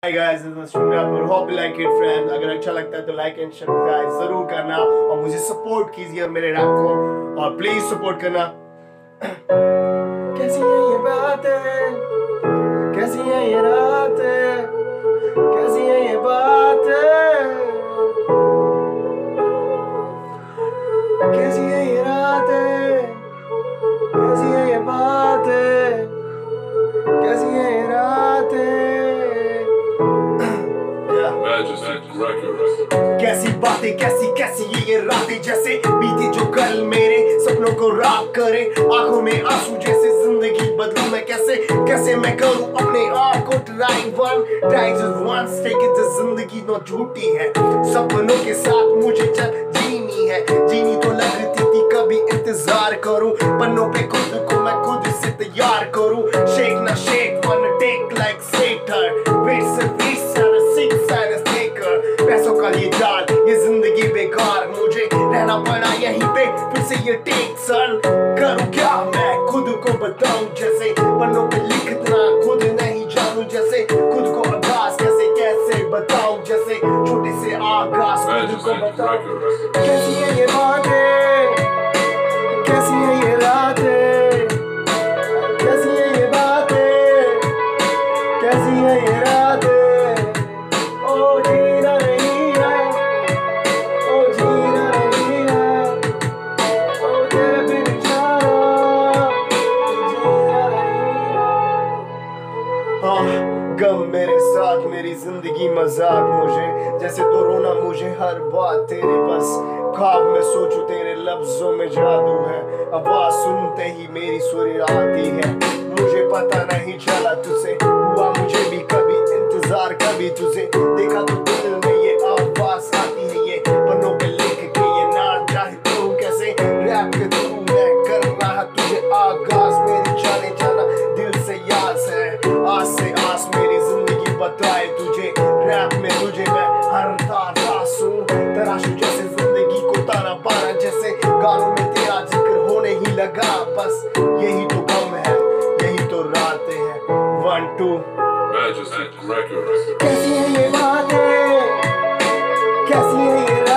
Hi guys, this is Shungrapur. Hope you like it friends. अगर अच्छा लगता है तो लाइक एंड सब्सक्राइब जरूर करना और मुझे सपोर्ट कीजिए और मेरे रैप को और प्लीज सपोर्ट करना। कैसी है ये बातें, कैसी है ये रातें, कैसी है ये बातें, कैसी है ये रातें, कैसी है ये बातें, कैसी है ये रातें। कैसी बातें कैसी कैसी ये रातें जैसे बीते जो कल मेरे सपनों को रात करे, आंखों में आंसू जैसे जिंदगी बदलूं मैं कैसे कैसे मैं करूं अपने आप को try one try just once take it. जिंदगी तो झूठी है, सपनों के साथ मुझे जीनी है, जीनी तो लगती थी कभी इंतजार करूं, पन्नों पे खुद को मैं खुद से तैयार करूं। शेक ना शेक वन टेक लाइक सेटर वेट से पैसों का ये जाल, ये जिंदगी बेकार, मुझे रहना पड़ा यहीं पे फिर से ये टेक सन। करूं क्या मैं खुद को बताऊं, जैसे पन्नों पे लिखना खुद नहीं जानूं, जैसे खुद को आगाज कैसे कैसे बताऊं, जैसे छोटे से आगाज खुद को बताऊं। कैसी है ये बातें, कैसी है ये रातें, कैसी है ये बातें, कैसी है ये रातें। गम मेरे साथ मेरी जिंदगी मजाक, मुझे जैसे तो रोना मुझे हर बात तेरे बस ख्वाब में सोचूं तेरे लफ्जों में जादू है, आवाज सुनते ही मेरी सुर आती है। मुझे पता नहीं चला तुझसे हुआ मुझे भी कभी इंतजार, कभी तुझे देखा तो दिल में ये आवाज आती है, ये पन्नों पे लिख के ये ना चाहे तो कैसे रैप के थ्रू मैं कर रहा तुझे आगाज। मेरी जाने जाना दिल से याद है, आज से आस मेरी जिंदगी बताए तुझे, रैप में तुझे मैं हर तराशूं जैसे जिंदगी को ताना बाना, जैसे गानों में तेरा जिक्र होने ही लगा, बस यही तो गम है यही तो रातें हैं। 1 2 कैसी है ये बातें, कैसी है ये